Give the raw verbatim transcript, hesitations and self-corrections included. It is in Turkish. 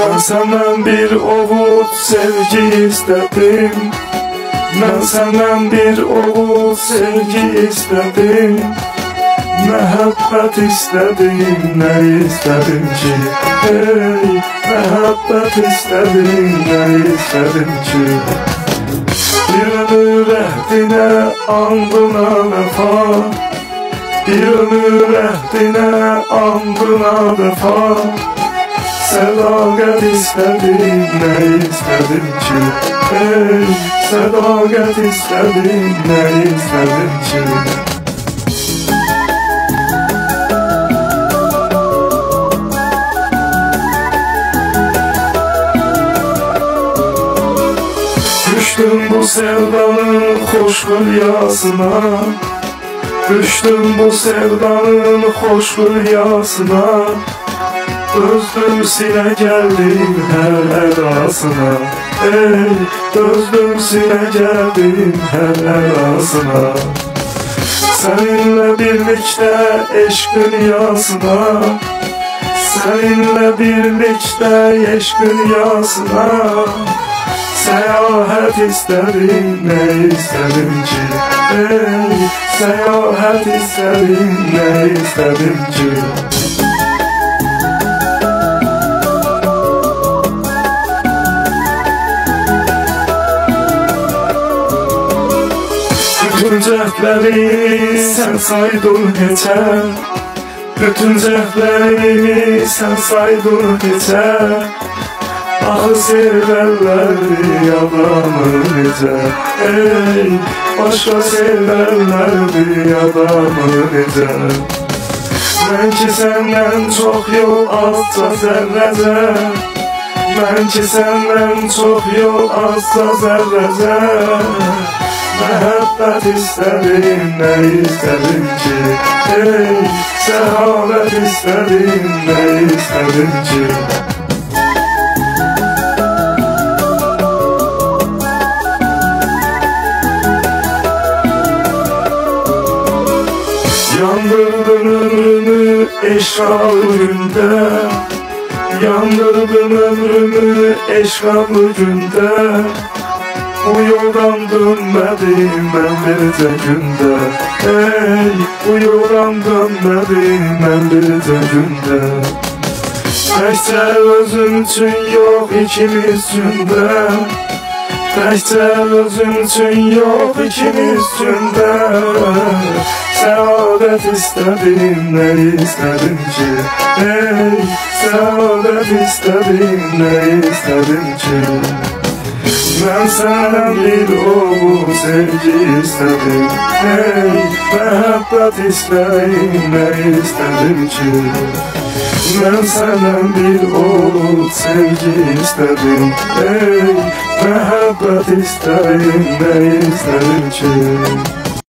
Ben senden bir ovut sevgi istedim. Ben senden bir ovut sevgi istedim. Mehabbet istedim, ne istedim ki? Hey, mehabbet istedim, ne istedim ki? Bir ömür ehdine andına vefa, bir ömür ehdine andına vefa. Sadakat istedim, ne istedim ki? Hey, sadakat istedim, ne istedim ki? Düştüm bu sevdanın hoş rüyasına, düştüm bu sevdanın hoş rüyasına. Dözdüm sile geldim her edasına. Ey, dözdüm sile geldim her edasına. Seninle birlikte eşk dünyasına, seninle birlikte eşk dünyasına. Seyahat istedim, ne istedim ki? Ey, seyahat istedim, ne istedim ki? Bütün cehdlerimi sen saydın geçer, bütün cehdlerimi sen saydın geçer. Ah severlerdi adamı nece, ey, başka severlerdi adamı nece. Ben ki senden çok yol altta zerrece, ben ki senden çok yol altta zerrece. Mehabbet istedim, ne istedim ki? Ey, sehavet istedim, ne istedim ki? Yandırdın ömrümü eşrafı günde, yandırdın ömrümü eşrafı günde. Bu yoldan dönmedim ben birce günde. Ey, bu yoldan dönmedim ben birce günde. Təkcə özüm üçün yox ikimiz üçün də, təkcə özüm üçün yox ikimiz üçün də. Səadət istədim, nə istədim ki? Ey, səadət istədim, nə istədim ki? Ben senden bir oğul sevgi istedim. Hey, mehabbet istedim, ne istedim ki? Ben senden bir oğul sevgi istedim. Hey, mehabbet istedim, ne istedim ki?